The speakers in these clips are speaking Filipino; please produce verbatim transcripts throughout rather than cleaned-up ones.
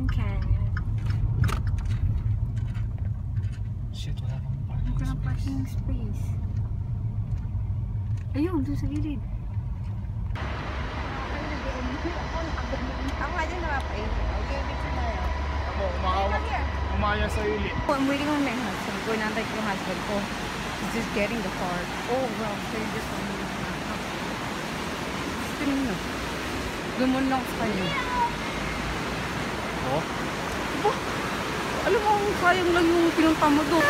Grand Canyon. Shit, wala pang parking Wala space. parking space. Ayun, doon sa gilid. Ako nga din napapain. Okay, picture na yun. Ako, umakawa. Umaya sa ili. Oh, I'm waiting on my husband. Ko nantay ko yung husband ko. He's just getting the car. Oh, well, so you just want me to Tingnan mo. Lumon lang sa kanya. Oh? Diba? Alam mo, sayang lang yung pinunta mo doon.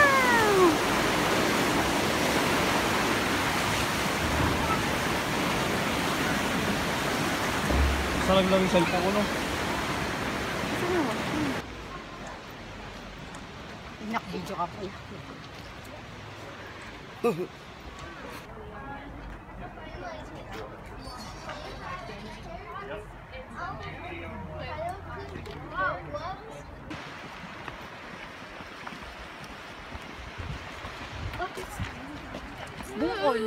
Sarang lang yung cellphone ko, no? Kasi nga, inak-video ka po. Bukol.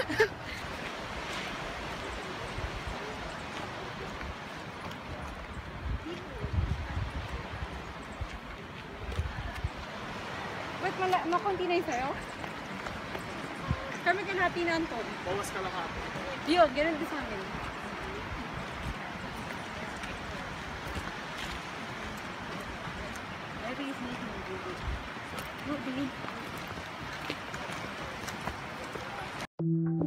Ba't makunti na yung sayo? Kami kalahati na Anton. Bawas ka lang hati. Yun, ganun din sa amin. I think it's making a video. No, believe.